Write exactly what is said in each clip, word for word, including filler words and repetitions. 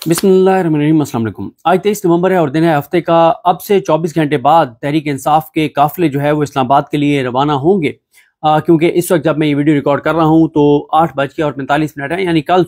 बिस्मिल्लाहिर्रहमानिर्रहीम। अस्सलाम वालेकुम। आज तेईस नवंबर है और दिन है हफ्ते का। अब से चौबीस घंटे बाद तहरीक इंसाफ के काफिले जो है वो इस्लामाबाद के लिए रवाना होंगे, आ, क्योंकि इस वक्त जब मैं ये वीडियो रिकॉर्ड कर रहा हूँ तो आठ बज के और पैंतालीस मिनट है, यानी कल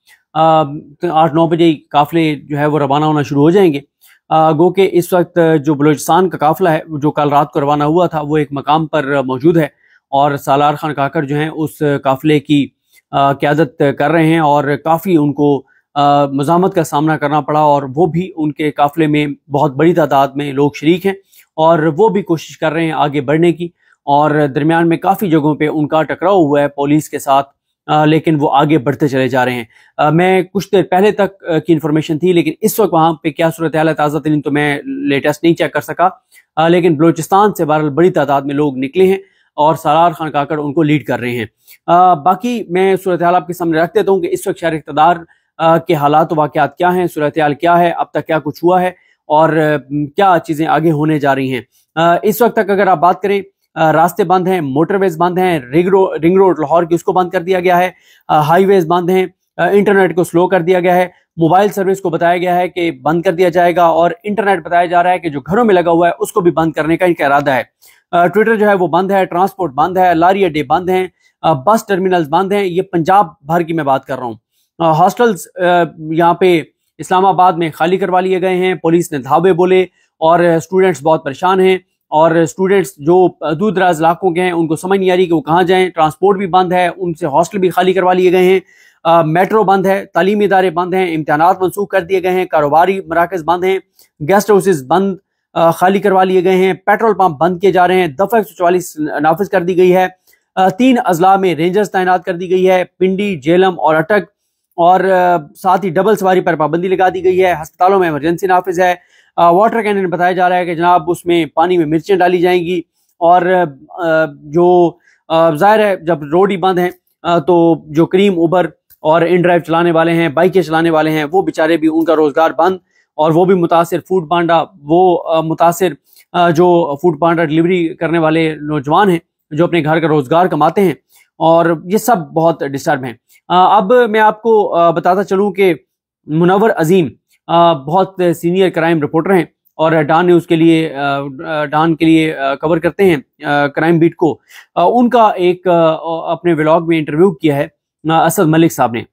सुबह आठ नौ बजे काफिले जो है वो रवाना होना शुरू हो जाएंगे। आ, गो के इस वक्त जो बलूचिस्तान का काफिला है जो कल रात को रवाना हुआ था वो एक मकाम पर मौजूद है और सालार खान काकर जो हैं उस काफिले की क़यादत कर रहे हैं और काफ़ी उनको मज़ामत का सामना करना पड़ा और वो भी उनके काफिले में बहुत बड़ी तादाद में लोग शरीक हैं और वो भी कोशिश कर रहे हैं आगे बढ़ने की और दरमियान में काफ़ी जगहों पे उनका टकराव हुआ है पुलिस के साथ, आ, लेकिन वो आगे बढ़ते चले जा रहे हैं। आ, मैं कुछ देर पहले तक आ, की इन्फॉर्मेशन थी, लेकिन इस वक्त वहाँ पे क्या सूरत हाल है ताज़ा तरीन तो मैं लेटेस्ट नहीं चेक कर सका, आ, लेकिन बलूचिस्तान से बहरहाल बड़ी तादाद में लोग निकले हैं और सालार खान काकर उनको लीड कर रहे हैं। आ, बाकी मैं सूरत हाल आपके सामने रख देता हूँ कि इस वक्त शहर इक़्तिदार के हालात वाक़यात क्या हैं, सूरत हाल क्या है, अब तक क्या कुछ हुआ है और क्या चीज़ें आगे होने जा रही हैं। इस वक्त तक अगर आप बात करें, रास्ते बंद हैं, मोटरवेज बंद हैं, ring road ring road Lahore की उसको बंद कर दिया गया है, हाईवेज बंद हैं, इंटरनेट को स्लो कर दिया गया है, मोबाइल सर्विस को बताया गया है कि बंद कर दिया जाएगा और इंटरनेट बताया जा रहा है कि जो घरों में लगा हुआ है उसको भी बंद करने का इनका इरादा है। ट्विटर जो है वो बंद है, ट्रांसपोर्ट बंद है, लारी अड्डे बंद हैं, बस टर्मिनल्स बंद हैं। ये पंजाब भर की मैं बात कर रहा हूँ। हॉस्टल्स यहाँ पे इस्लामाबाद में खाली करवा लिए गए हैं, पुलिस ने धाबे बोले और स्टूडेंट्स बहुत परेशान हैं और स्टूडेंट्स जो दूर दराज इलाकों के हैं उनको समझ नहीं आ रही कि वो कहाँ जाएं। ट्रांसपोर्ट भी बंद है, उनसे हॉस्टल भी खाली करवा लिए गए हैं, मेट्रो बंद है, तालीमी इदारे बंद हैं, इम्तहानात मनसूख कर दिए गए हैं, कारोबारी मराकज़ बंद हैं, गेस्ट हाउसेज बंद खाली करवा लिए गए हैं, पेट्रोल पंप बंद किए जा रहे हैं, दफा एक सौ चौवालीस नाफिज कर दी गई है, तीन अजला में रेंजर्स तैनात कर दी गई है, पिंडी, जेलम और अटक, और साथ ही डबल सवारी पर पाबंदी लगा दी गई है। अस्पतालों में इमरजेंसी नाफिज है। वाटर कैनन बताया जा रहा है कि जनाब उसमें पानी में मिर्चें डाली जाएंगी और जो जाहिर है जब रोड ही बंद हैं तो जो करीम उबर और इन ड्राइव चलाने वाले हैं, बाइकें चलाने वाले हैं, वो बेचारे भी उनका रोजगार बंद और वो भी मुतासिर। फूड पांडा वो मुतासिर जो फूड पांडा डिलीवरी करने वाले नौजवान हैं जो अपने घर का रोजगार कमाते हैं और ये सब बहुत डिस्टर्ब हैं। अब मैं आपको बताता चलूं कि मुनव्वर अजीम बहुत सीनियर क्राइम रिपोर्टर हैं और डान न्यूज़ के लिए डान के लिए कवर करते हैं क्राइम बीट को। उनका एक अपने व्लॉग में इंटरव्यू किया है असद मलिक साहब ने,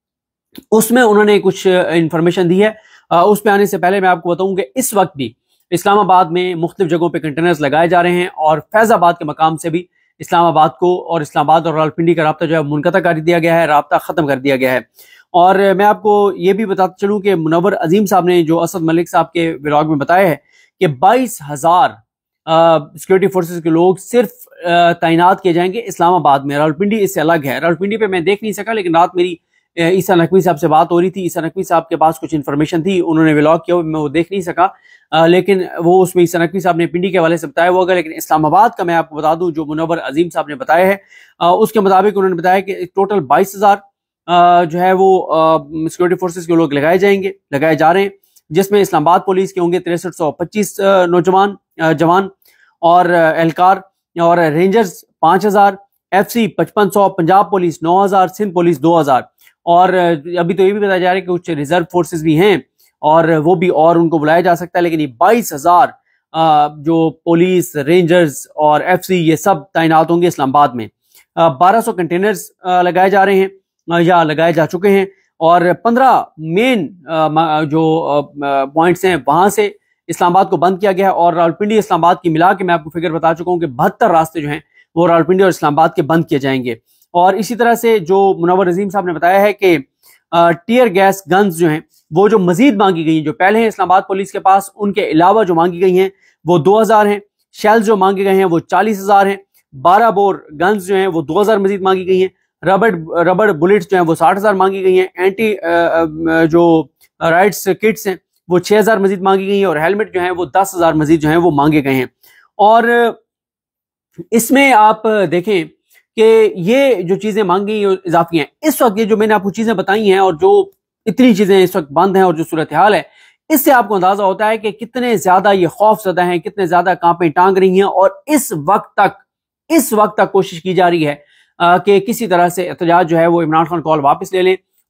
उसमें उन्होंने कुछ इंफॉर्मेशन दी है। उस पर आने से पहले मैं आपको बताऊं कि इस वक्त भी इस्लामाबाद में मुख्तलिफ जगहों पर कंटेनर्स लगाए जा रहे हैं और फैजाबाद के मकाम से भी इस्लामाबाद को और इस्लामाबाद और रावलपिंडी का राब्ता जो है मुनक़ता कर दिया गया है, राब्ता ख़त्म कर दिया गया है। और मैं आपको ये भी बताता चलूँ कि मुनव्वर अजीम साहब ने जो असद मलिक साहब के व्लॉग में बताया है कि बाईस हजार सिक्योरिटी फोर्सेस के लोग सिर्फ तैनात किए जाएंगे इस्लामाबाद में। रावलपिंडी इससे अलग है। रावलपिंडी पे मैं देख नहीं सका, लेकिन रात मेरी ईसा नकवी साहब से बात हो रही थी। ईसा नकवी साहब के पास कुछ इन्फॉर्मेशन थी, उन्होंने व्लॉग किया, मैं वो देख नहीं सका, आ, लेकिन वो उसमें ईसा नकवी साहब ने पिंडी के हवाले से बताया होगा। लेकिन इस्लामाबाद का मैं आपको बता दूं जो मुनव्वर अजीम साहब ने बताया है, आ, उसके मुताबिक उन्होंने बताया कि टोटल बाईस हजार जो है वो सिक्योरिटी फोर्सेस के लोग लगाए जाएंगे लगाए जा रहे हैं, जिसमें इस्लामाबाद पुलिस के होंगे तिरसठ सौ पच्चीस नौजवान जवान और एहलकार और रेंजर्स पाँच हजार, एफ सी पचपन सौ, पंजाब पुलिस नौ हजार, सिंध पुलिस दो हजार और अभी तो ये भी बताया जा रहा है कि कुछ रिजर्व फोर्सेस भी हैं और वो भी और उनको बुलाया जा सकता है। लेकिन ये बाईस हजार जो पुलिस, रेंजर्स और एफ सी ये सब तैनात होंगे इस्लामाबाद में। बारह सौ कंटेनर्स लगाए जा रहे हैं या लगाए जा चुके हैं और पंद्रह मेन जो पॉइंट्स हैं वहां से इस्लामाबाद को बंद किया गया है और रावलपिंडी इस्लामाबाद की मिला के मैं आपको फिगर बता चुका हूँ कि बहत्तर रास्ते जो हैं वो रावलपिंडी और इस्लामाबाद के बंद किए जाएंगे। और इसी तरह से जो मुनव्वर अजीम साहब ने बताया है कि टीयर गैस गन्स जो हैं वो जो मजीद मांगी गई हैं, जो पहले हैं इस्लामाबाद पुलिस के पास, उनके अलावा जो मांगी गई हैं वो दो हजार हैं। शेल्स जो मांगे गए हैं वो चालीस हजार हैं। बारह बोर गन्स जो हैं वो दो हजार मजीद मांगी गई हैं। रबड़ रबड़ बुलेट्स जो हैं वो साठ हजार मांगी गई हैं। एंटी जो राइट्स किट्स हैं वो छह हजार मजीद मांगी गई हैं और हेलमेट जो हैं वो दस हजार मजीद जो हैं वो मांगे गए हैं। और इसमें आप देखें कि ये जो चीजें मांगी इजाफी हैं, इस वक्त ये जो मैंने आपको चीजें बताई हैं और जो इतनी चीजें इस वक्त बंद हैं और जो सूरत हाल है, इससे आपको अंदाजा होता है कि कितने ज्यादा ये खौफजदा हैं, कितने ज्यादा कांपे टांग रही हैं। और इस वक्त तक इस वक्त तक कोशिश की जा रही है कि किसी तरह से एहतजाज जो है वो इमरान खान कॉल वापस ले लें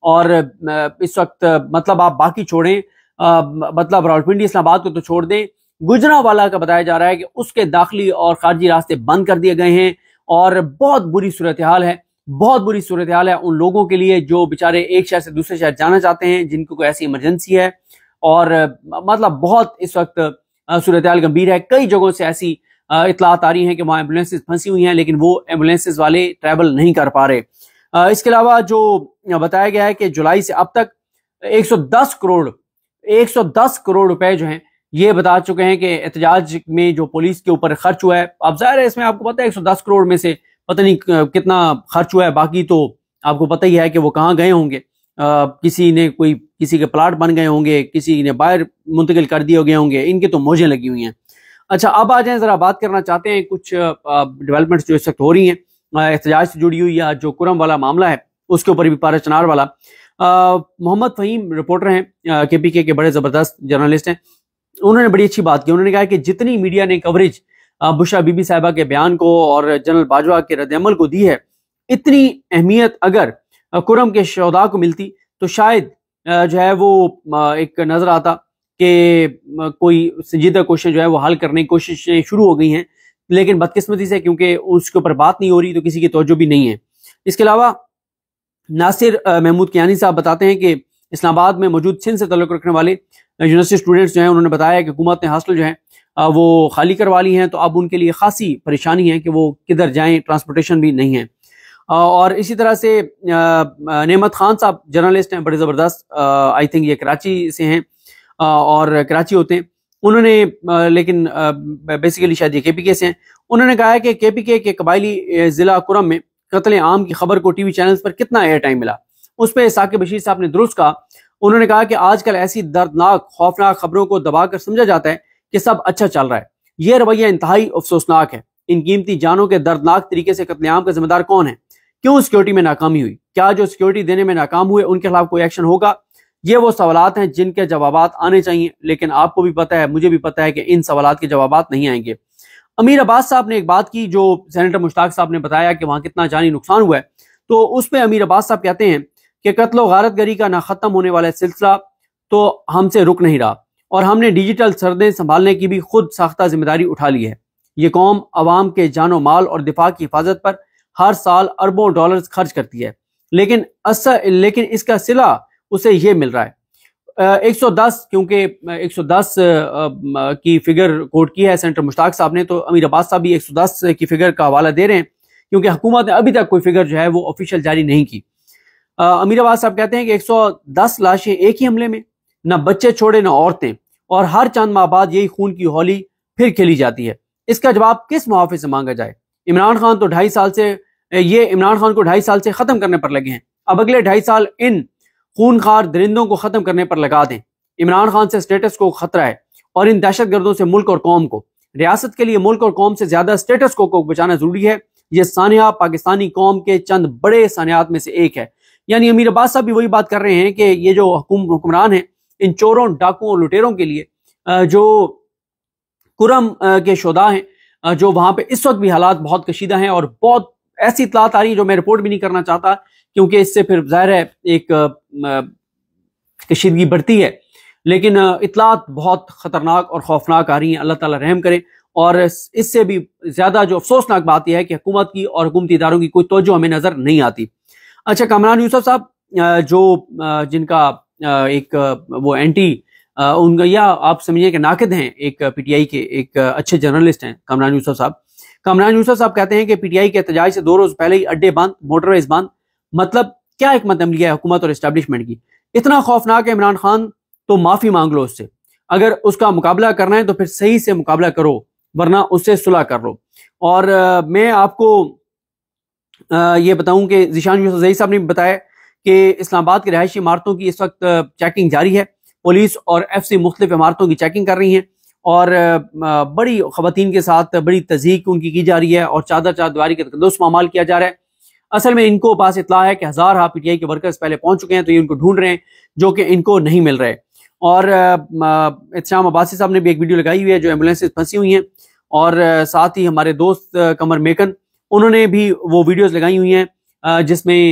और इस वक्त मतलब आप बाकी छोड़ें, मतलब रावलपिंडी इस्लामाबाद को तो छोड़ दें, गुजरांवाला का बताया जा रहा है कि उसके दाखिली और खारजी रास्ते बंद कर दिए गए हैं और बहुत बुरी सूरत हाल है। बहुत बुरी सूरत हाल है उन लोगों के लिए जो बेचारे एक शहर से दूसरे शहर जाना चाहते हैं, जिनको कोई ऐसी इमरजेंसी है। और मतलब बहुत इस वक्त सूरत हाल गंभीर है। कई जगहों से ऐसी इतलात आ रही हैं कि वहाँ एम्बुलेंसेज फंसी हुई हैं, लेकिन वो एम्बुलेंसेज वाले ट्रैवल नहीं कर पा रहे। इसके अलावा जो बताया गया है कि जुलाई से अब तक एक सौ दस करोड़ एक सौ दस करोड़ रुपए जो हैं ये बता चुके हैं कि एहतजाज में जो पुलिस के ऊपर खर्च हुआ है। अब जाहिर है इसमें आपको पता है एक सौ दस करोड़ में से पता नहीं कितना खर्च हुआ है, बाकी तो आपको पता ही है कि वो कहाँ गए होंगे। आ, किसी ने कोई किसी के प्लाट बन गए होंगे, किसी ने बाहर मुंतकिल कर दिए गए होंगे, इनके तो मौजें लगी हुई हैं। अच्छा, अब आ जाए जरा बात करना चाहते हैं कुछ डेवलपमेंट्स जो इस वक्त हो रही हैं एहतजाज से जुड़ी हुई, या जो कुरम वाला मामला है उसके ऊपर भी पारा चनार वाला। मोहम्मद फहीम रिपोर्टर हैं, के पी के के बड़े जबरदस्त जर्नलिस्ट हैं। उन्होंने बड़ी अच्छी बात की। उन्होंने कहा कि जितनी मीडिया ने कवरेज बुशरा बीबी साहिबा के बयान को और जनरल बाजवा के रद्द-ए-अमल को दी है, इतनी अहमियत अगर कुरम के शोधा को मिलती तो शायद जो है वो एक नजर आता कि कोई संजीदा क्वेश्चन जो है वो हल करने की कोशिशें शुरू हो गई हैं, लेकिन बदकिस्मती से क्योंकि उसके ऊपर बात नहीं हो रही तो किसी की तवज्जो भी नहीं है। इसके अलावा नासिर महमूद कियानी साहब बताते हैं कि इस्लामाबाद में मौजूद सिंध से ताल्लुक रखने वाले यूनिवर्सिटी स्टूडेंट्स जो हैं उन्होंने बताया कि हुकूमत ने हॉस्टल जो है वो खाली करवा ली हैं, तो अब उनके लिए खासी परेशानी है कि वो किधर जाएं, ट्रांसपोर्टेशन भी नहीं है। और इसी तरह से नेमत खान साहब जर्नलिस्ट हैं, बड़े ज़बरदस्त, आई थिंक ये कराची से हैं और कराची होते हैं। उन्होंने लेकिन बेसिकली शायद ये के पी के से हैं। उन्होंने कहा है कि के पी के के कबायली ज़िला कुरम में कत्ल आम की खबर को टीवी चैनल्स पर कितना एयर टाइम मिला। उस पर साकिब बशीर साहब ने दुरुस्त कहा। उन्होंने कहा कि आजकल ऐसी दर्दनाक खौफनाक खबरों को दबाकर समझा जाता है कि सब अच्छा चल रहा है। यह रवैया इंतहाई अफसोसनाक है। इन कीमती जानों के दर्दनाक तरीके से कत्लेआम का जिम्मेदार कौन है? क्यों सिक्योरिटी में नाकामी हुई? क्या जो सिक्योरिटी देने में नाकाम हुए उनके खिलाफ कोई एक्शन होगा? ये वो सवालात हैं जिनके जवाबात आने चाहिए, लेकिन आपको भी पता है, मुझे भी पता है कि इन सवालात के जवाबात नहीं आएंगे। अमीर अब्बास साहब ने एक बात की जो सेनेटर मुश्ताक साहब ने बताया कि वहां कितना जानी नुकसान हुआ है, तो उस पर अमीर अब्बास साहब कहते हैं कि कत्ल व गारतगरी का ना खत्म होने वाला सिलसिला तो हमसे रुक नहीं रहा और हमने डिजिटल सरदे संभालने की भी खुद साख्ता जिम्मेदारी उठा ली है। ये कौम अवाम के जानो माल और दिफा की हिफाजत पर हर साल अरबों डॉलर खर्च करती है, लेकिन असर लेकिन इसका सिला उसे ये मिल रहा है। एक सौ दस, क्योंकि एक सौ दस की फिगर कोट की है सेनेटर मुश्ताक साहब ने, तो अमीर अब्बास साहब भी एक सौ दस की फिगर का हवाला दे रहे हैं, क्योंकि हुकूमत ने अभी तक कोई फिगर जो है वो ऑफिशियल जारी नहीं की। अमीर अब्बास साहब कहते हैं कि एक सौ दस लाशें एक ही हमले में, न बच्चे छोड़े न औरतें, और हर चंद माह बाद यही खून की होली फिर खेली जाती है। इसका जवाब किस मुआवजे से मांगा जाए? इमरान खान तो ढाई साल से ये इमरान खान को ढाई साल से खत्म करने पर लगे हैं। अब अगले ढाई साल इन खूनखार दरिंदों को खत्म करने पर लगा दें। इमरान खान से स्टेटस को खतरा है और इन दहशतगर्दों से मुल्क और कौम को, रियासत के लिए मुल्क और कौम से ज्यादा स्टेटस को, को बचाना जरूरी है। यह सानिया पाकिस्तानी कौम के चंद बड़े सानियात में से एक है। यानी अमीर अब्बास साहब भी वही बात कर रहे हैं कि ये जो हुक्मरान हैं, इन चोरों, डाकुओं और लुटेरों के लिए जो कुरम के शोधा हैं, जो वहां पे इस वक्त भी हालात बहुत कशीदा हैं और बहुत ऐसी इतलात आ रही है जो मैं रिपोर्ट भी नहीं करना चाहता, क्योंकि इससे फिर जाहिर है एक कशीदगी बढ़ती है, लेकिन इतलात बहुत खतरनाक और खौफनाक आ रही हैं। अल्लाह ताला रहम करे। और इससे भी ज्यादा जो अफसोसनाक बात यह है कि हुकूमत की और हुकूमती इदारों की कोई तवज्जो हमें नजर नहीं आती। अच्छा, कामरान यूसुफ साहब जो जिनका एक वो एंटी उनका, या आप समझिए कि नाकिद हैं, एक पीटीआई के एक अच्छे जर्नलिस्ट हैं कामरान यूसुफ साहब। कामरान यूसुफ साहब कहते हैं कि पीटीआई के एहतजाज से दो रोज पहले ही अड्डे बंद, मोटरवेज बंद। मतलब क्या हिकमत अमली है हुकूमत और इस्टेब्लिशमेंट की? इतना खौफनाक है इमरान खान तो माफी मांग लो उससे। अगर उसका मुकाबला करना है तो फिर सही से मुकाबला करो, वरना उससे सुलह कर लो। और आ, मैं आपको आ, ये बताऊं कि ज़ीशान यूसुफ ज़ई साहब ने बताया कि इस्लामाबाद की रहायशी इमारतों की इस वक्त चेकिंग जारी है। पुलिस और एफ सी मुख्तलिफ इमारतों की चेकिंग कर रही हैं और बड़ी खवातीन के साथ बड़ी तज़ीक उनकी की जा रही है और चादर चारदीवारी का तकद्दुस मामाल किया जा रहा है। असल में इनको पास इतला है कि हजार हा पीटीआई के वर्कर्स पहले पहुंच चुके हैं, तो ये उनको ढूंढ रहे हैं जो कि इनको नहीं मिल रहे। और इत्शाम अब्बासी साहब ने भी एक वीडियो लगाई हुई है जो एम्बुलेंसेज फंसी हुई हैं, और साथ ही हमारे दोस्त कमर मेकन, उन्होंने भी वो वीडियोस लगाई हुई हैं जिसमें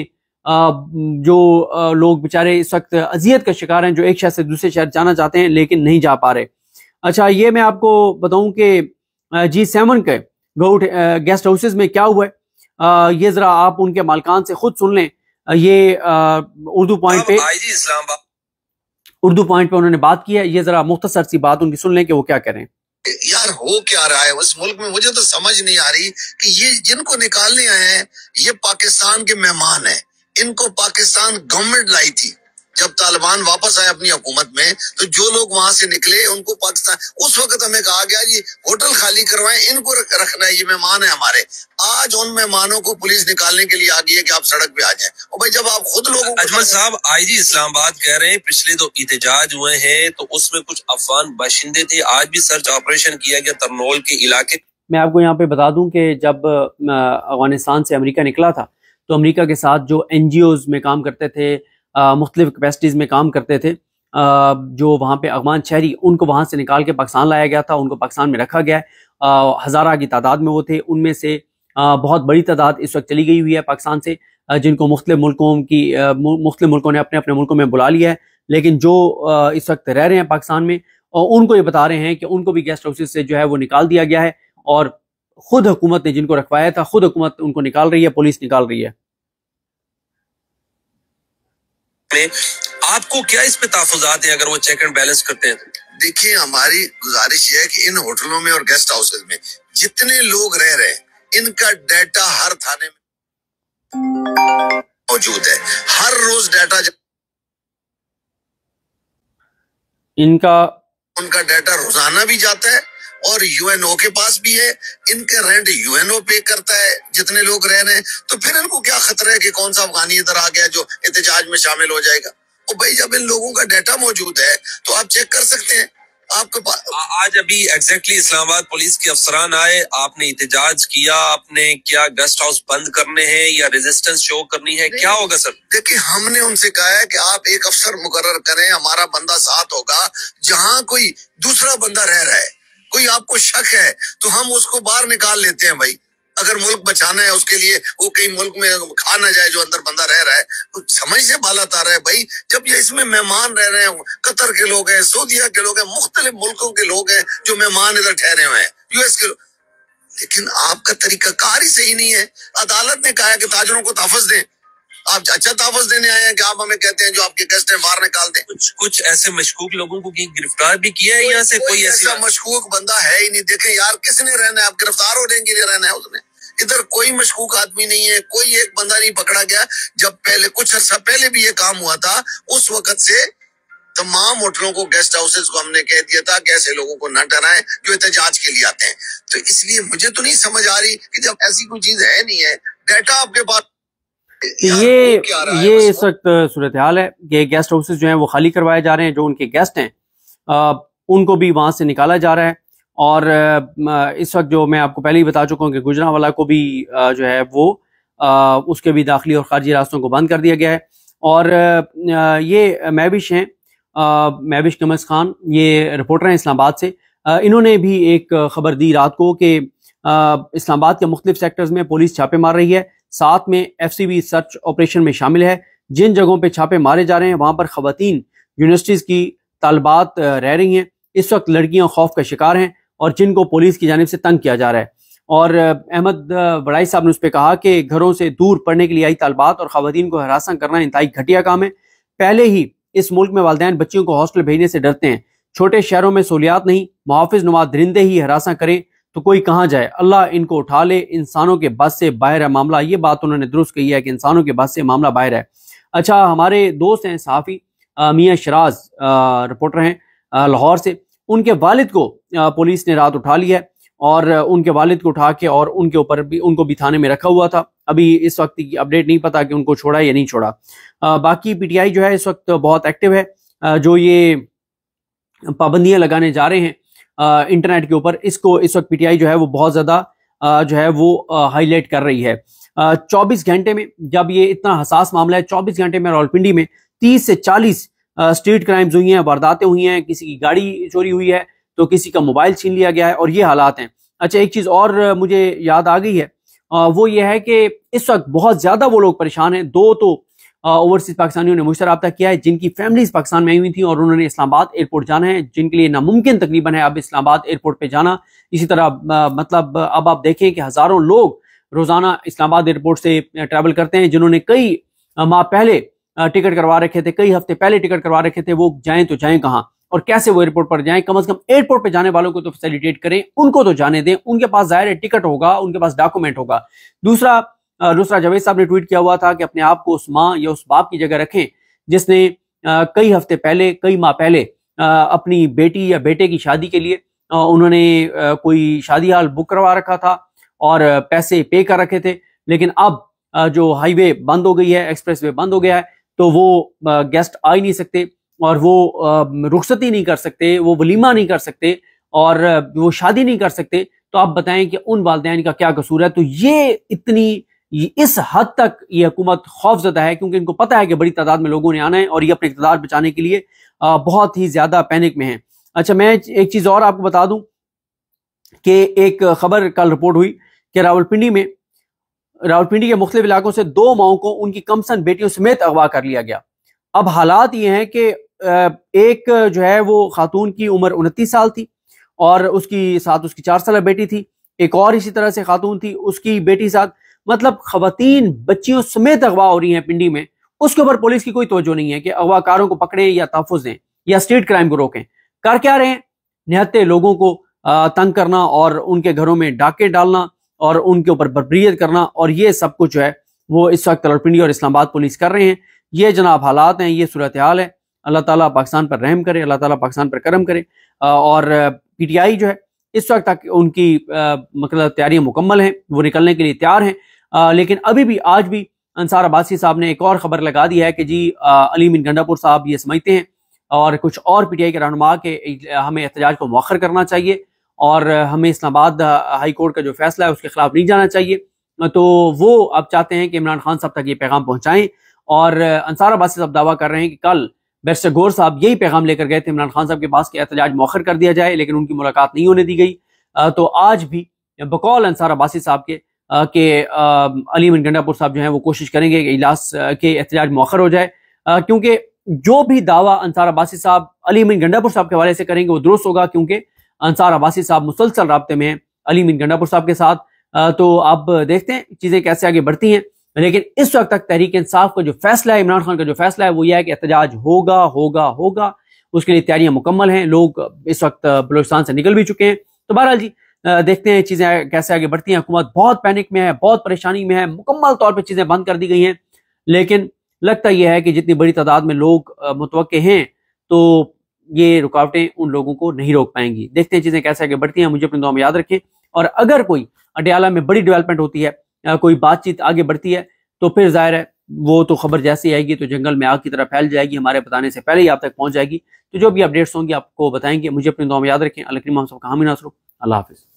जो लोग बेचारे इस वक्त अजियत का शिकार हैं, जो एक शहर से दूसरे शहर जाना चाहते हैं लेकिन नहीं जा पा रहे। अच्छा, ये मैं आपको बताऊं कि जी सेवन के गौट गेस्ट हाउसेज में क्या हुआ है, ये जरा आप उनके मालकान से खुद सुन लें। ये उर्दू पॉइंट पे उर्दू पॉइंट पे उन्होंने बात की है, ये जरा मुख्तसर सी बात उनकी सुन लें कि वो क्या कह रहे हैं। यार हो क्या रहा है उस मुल्क में, मुझे तो समझ नहीं आ रही कि ये जिनको निकालने आए हैं ये पाकिस्तान के मेहमान हैं। इनको पाकिस्तान गवर्नमेंट लाई थी। जब तालिबान वापस आए अपनी हुकूमत में तो जो लोग वहां से निकले उनको पाकिस्तान, उस वक्त हमें कहा गया जी होटल खाली करवाएं, इनको रखना है, ये मेहमान है हमारे। आज उन मेहमानों को पुलिस निकालने के लिए आ गई है कि आप सड़क पे आ जाएं। और भाई जब आप खुद लोगों को, अजमल साहब आईजी इस्लामाबाद कह रहे हैं पिछले दो एहतजाज हुए हैं तो उसमें कुछ अफगान बाशिंदे थे, आज भी सर्च ऑपरेशन किया गया तरनोल के इलाके। मैं आपको यहाँ पे बता दूं कि जब अफगानिस्तान से अमेरिका निकला था तो अमेरिका के साथ जो एनजीओज में काम करते थे, मुख्तलिफ कैपेसिटीज़ में काम करते थे, आ, जो वहाँ पे अफगान शहरी, उनको वहाँ से निकाल के पाकिस्तान लाया गया था, उनको पाकिस्तान में रखा गया है। हज़ारा की तादाद में वो थे, उनमें से आ, बहुत बड़ी तादाद इस वक्त चली गई हुई है पाकिस्तान से, आ, जिनको मुख्तलिफ मुल्कों की मुख्तलिफ मुल्कों ने अपने अपने मुल्कों में बुला लिया है। लेकिन जो आ, इस वक्त रह रहे हैं पाकिस्तान में, और उनको ये बता रहे हैं कि उनको भी गेस्ट हाउसेज से जो है वो निकाल दिया गया है, और खुद हुकूमत ने जिनको रखवाया था, खुद हुकूमत उनको निकाल रही है, पुलिस निकाल रही है। आपको क्या इस पे तहफुजात है अगर वो चेक एंड बैलेंस करते हैं? देखिए, हमारी गुजारिश ये है कि इन होटलों में और गेस्ट हाउसेज में जितने लोग रह रहे हैं इनका डाटा हर थाने में मौजूद है। हर रोज डाटा इनका उनका डाटा रोजाना भी जाता है और यूएनओ के पास भी है। इनके रेंट यूएनओ पे करता है जितने लोग रह रहे हैं। तो फिर इनको क्या खतरा है कि कौन सा अफगानी इधर आ गया जो एहतजाज में शामिल हो जाएगा। और भाई जब इन लोगों का डाटा मौजूद है तो आप चेक कर सकते हैं आपके पास। आज अभी एग्जैक्टली इस्लामाबाद पुलिस के अफसरान आए, आपने एहतजाज किया, आपने क्या गेस्ट हाउस बंद करने हैं या रेजिस्टेंस शो करनी है, क्या होगा सर? देखिए, हमने उनसे कहा है कि आप एक अफसर मुकर्रर करें, हमारा बंदा साथ होगा। जहां कोई दूसरा बंदा रह रहा है, कोई आपको शक है तो हम उसको बाहर निकाल लेते हैं। भाई अगर मुल्क बचाना है उसके लिए, वो कहीं मुल्क में खा ना जाए जो अंदर बंदा रह रहा है, तो समझ से बाला तार है। भाई जब ये इसमें मेहमान रह रहे हैं, कतर के लोग हैं, सऊदीया के लोग हैं, मुख्तलिफ मुल्कों के लोग हैं जो मेहमान इधर ठहरे हुए हैं, यूएस के लोग। लेकिन आपका तरीकाकार ही सही नहीं है। अदालत ने कहा है कि ताजरों को तहफ़्फ़ुज़ दें, आप अच्छा तहफ़्फ़ुज़ देने आए हैं कि आप हमें कहते हैं जो आपके गेस्ट हैं बाहर निकाल दें। कुछ कुछ ऐसे मशकूक लोगों को गिरफ्तार भी किया है, यहाँ से कोई, कोई ऐसा मशकूक बंदा है ही नहीं। देखें यार, किसने रहना है, आप गिरफ्तार होने के लिए रहना है उसने। इधर कोई मशकूक आदमी नहीं है, कोई एक बंदा नहीं पकड़ा गया। जब पहले कुछ अर्सा पहले भी ये काम हुआ था, उस वक्त से तमाम होटलों को, गेस्ट हाउसेज को हमने कह दिया था कि ऐसे लोगों को न डराएं जो एहतजाज के लिए आते हैं। तो इसलिए मुझे तो नहीं समझ आ रही कि जब ऐसी कोई चीज है नहीं है, डाटा आपके पास, ये ये इस वक्त सूरत हाल है कि गेस्ट हाउसेज जो हैं वो खाली करवाए जा रहे हैं। जो उनके गेस्ट हैं आ, उनको भी वहाँ से निकाला जा रहा है। और आ, इस वक्त जो मैं आपको पहले ही बता चुका हूँ कि गुजरांवाला को भी आ, जो है वो आ, उसके भी दाखिली और खारजी रास्तों को बंद कर दिया गया है। और आ, ये महविश हैं, महविश कमस खान, ये रिपोर्टर हैं इस्लामाबाद से। आ, इन्होंने भी एक खबर दी रात को कि इस्लामाबाद के मुख्तलिफ सेक्टर्स में पुलिस छापे मार रही है, साथ में F C B search operation में शामिल है। जिन जगहों पे छापे मारे जा रहे हैं वहां पर खवातीन यूनिवर्सिटीज़ की तालबात रह रही हैं। इस वक्त लड़कियां खौफ का शिकार हैं और जिनको पुलिस की जानिब से तंग किया जा रहा है। और अहमद बड़ाई साहब ने उस पर कहा कि घरों से दूर पढ़ने के लिए आई तालबात और खवातीन को हरासा करना इंतहाई घटिया काम है। पहले ही इस मुल्क में वालिदैन बच्चियों को हॉस्टल भेजने से डरते हैं। छोटे शहरों में सहूलियात नहीं, मुहाफिज नुमा दरिंदे ही हरासा करें तो कोई कहाँ जाए। अल्लाह इनको उठा ले, इंसानों के बस से बाहर है मामला। ये बात उन्होंने दुरुस्त कही है कि इंसानों के बस से मामला बाहर है। अच्छा, हमारे दोस्त हैं सहाफ़ी मियाँ शराज, रिपोर्टर हैं लाहौर से। उनके वालिद को आ, पुलिस ने रात उठा लिया है और उनके वालिद को उठा के और उनके ऊपर भी उनको भी थाने में रखा हुआ था। अभी इस वक्त की अपडेट नहीं पता कि उनको छोड़ा या नहीं छोड़ा। आ, बाकी पीटीआई जो है इस वक्त बहुत एक्टिव है। आ, जो ये पाबंदियां लगाने जा रहे हैं आ, इंटरनेट के ऊपर, इसको इस वक्त पीटीआई जो है वो बहुत ज़्यादा जो है वो हाईलाइट कर रही है। चौबीस घंटे में, जब ये इतना हसास मामला है, चौबीस घंटे में रावलपिंडी में तीस से चालीस स्ट्रीट क्राइम्स हुई हैं, वारदातें हुई हैं। किसी की गाड़ी चोरी हुई है तो किसी का मोबाइल छीन लिया गया है और ये हालात हैं। अच्छा, एक चीज़ और मुझे याद आ गई है, आ, वो ये है कि इस वक्त बहुत ज़्यादा वो लोग परेशान हैं। दो तो ओवरसीज पाकिस्तानियों ने मुझसे रब्ता किया है जिनकी फैमिलीज पाकिस्तान में आई हुई थी और उन्होंने इस्लामाबाद एयरपोर्ट जाना है, जिनके लिए नामुमकिन तकरीबन है अब इस्लामाबाद एयरपोर्ट पे जाना। इसी तरह आ, मतलब अब आप देखें कि हजारों लोग रोजाना इस्लामाबाद एयरपोर्ट से ट्रैवल करते हैं, जिन्होंने कई माह पहले टिकट करवा रखे थे, कई हफ्ते पहले टिकट करवा रखे थे, वो जाएं तो जाएं कहाँ और कैसे वो एयरपोर्ट पर जाएं। कम से कम एयरपोर्ट पे जाने वालों को तो फैसिलिटेट करें, उनको तो जाने दें, उनके पास जाहिर है टिकट होगा, उनके पास डॉक्यूमेंट होगा। दूसरा, दूसरा जावेद साहब ने ट्वीट किया हुआ था कि अपने आप को उस माँ या उस बाप की जगह रखें जिसने कई हफ्ते पहले, कई माह पहले अपनी बेटी या बेटे की शादी के लिए उन्होंने कोई शादी हाल बुक करवा रखा था और पैसे पे कर रखे थे, लेकिन अब जो हाईवे बंद हो गई है, एक्सप्रेस वे बंद हो गया है, तो वो गेस्ट आ ही नहीं सकते और वो रुखसती नहीं कर सकते, वो वलीमा नहीं कर सकते और वो शादी नहीं कर सकते। तो आप बताएं कि उन वालिदैन का क्या कसूर है। तो ये इतनी इस हद तक ये हुकूमत खौफजदा है क्योंकि इनको पता है कि बड़ी तादाद में लोगों ने आना है और ये अपने इक़्तिदार बचाने के लिए बहुत ही ज्यादा पैनिक में है। अच्छा, मैं एक चीज और आपको बता दूं कि एक खबर कल रिपोर्ट हुई कि रावलपिंडी में रावलपिंडी के मुख्तलिफ इलाकों से दो माओं को उनकी कमसन बेटियों समेत अगवा कर लिया गया। अब हालात ये हैं कि एक जो है वो खातून की उम्र उनतीस साल थी और उसकी साथ उसकी चार साल बेटी थी, एक और इसी तरह से खातून थी, उसकी बेटी साथ, मतलब खवातीन बच्चियों समेत अगवा हो रही हैं पिंडी में। उसके ऊपर पुलिस की कोई तवज्जो नहीं है कि अगवाकारों को पकड़े या तहफ़्फ़ुज़ दें या स्ट्रीट क्राइम को रोकें। कर क्या रहे हैं? निहत्ते लोगों को तंग करना और उनके घरों में डाके डालना और उनके ऊपर बर्बरियत करना, और ये सब कुछ जो है वो इस वक्त रावलपिंडी और इस्लामाबाद पुलिस कर रहे हैं। ये जनाब हालात हैं, ये सूरत हाल है। अल्लाह ताला पाकिस्तान पर रहम करे, अल्लाह ताला पाकिस्तान पर करम करे। और पीटीआई जो है इस वक्त तक उनकी मतलब तैयारियां मुकम्मल हैं, वो निकलने के लिए तैयार हैं, लेकिन अभी भी आज भी अंसार अब्बासी साहब ने एक और खबर लगा दी है कि जी अली मीन गंडापुर साहब ये समझते हैं और कुछ और पीटीआई के रहनुमा के हमें एहतजाज को मौखर करना चाहिए और हमें इस्लामाबाद हाई कोर्ट का जो फैसला है उसके खिलाफ नहीं जाना चाहिए। तो वो अब चाहते हैं कि इमरान खान साहब तक ये पैगाम पहुंचाएं और अंसार अब्बासी साहब दावा कर रहे हैं कि कल बैरिस्टर गौर साहब यही पैगाम लेकर गए थे इमरान खान साहब के पास कि एहतजाज मौखर कर दिया जाए, लेकिन उनकी मुलाकात नहीं होने दी गई। तो आज भी बकौल अंसार अब्बासी साहब के के अली मीन गंडापुर साहब जो है वो कोशिश करेंगे कि इजलास के एहतजाज मौखर हो जाए, क्योंकि जो भी दावा अंसार अब्बासी साहब अली मीन गंडापुर साहब के हवाले से करेंगे वो दुरुस्त होगा, क्योंकि अंसार अब्बासी साहब मुसलसल राब्ते में हैं अली मीन गंडापुर साहब के साथ। तो अब देखते हैं चीजें कैसे आगे बढ़ती हैं, लेकिन इस वक्त तक तहरीक इंसाफ का जो फैसला है, इमरान खान का जो फैसला है वो यह है कि एहतजाज होगा होगा होगा। उसके लिए तैयारियां मुकम्मल हैं, लोग इस वक्त बलूचिस्तान से निकल भी चुके हैं। तो बहरहाल जी देखते हैं चीजें कैसे आगे बढ़ती हैं। हुकूमत बहुत पैनिक में है, बहुत परेशानी में है, मुकम्मल तौर पर चीजें बंद कर दी गई हैं, लेकिन लगता यह है कि जितनी बड़ी तादाद में लोग मुतवक्के हैं तो ये रुकावटें उन लोगों को नहीं रोक पाएंगी। देखते हैं चीजें कैसे आगे बढ़ती हैं। मुझे अपनी दुआ में याद रखें, और अगर कोई अडयाला में बड़ी डेवलपमेंट होती है, कोई बातचीत आगे बढ़ती है, तो फिर जाहिर है वो तो खबर जैसी आएगी तो जंगल में आग की तरह फैल जाएगी, हमारे बताने से पहले ही आप तक पहुंच जाएगी। तो जो भी अपडेट्स होंगी आपको बताएंगे। मुझे अपनी दुआ में याद रखें। अल्लाह करीम हम सबका हामी नासरो। अल्लाह हाफिज़।